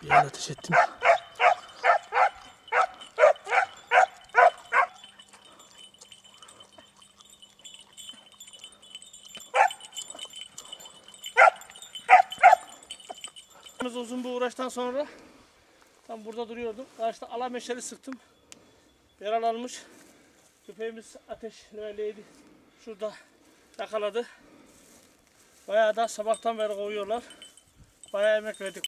Bir el ateş ettim. Uzun bir uğraştan sonra tam burada duruyordum. Karşıda alameşeri sıktım. Yaralanmış. Köpeğimiz ateş öyleydi. Şurada yakaladı. Bayağı da sabahtan beri kovuyorlar. Bayağı emek verdik.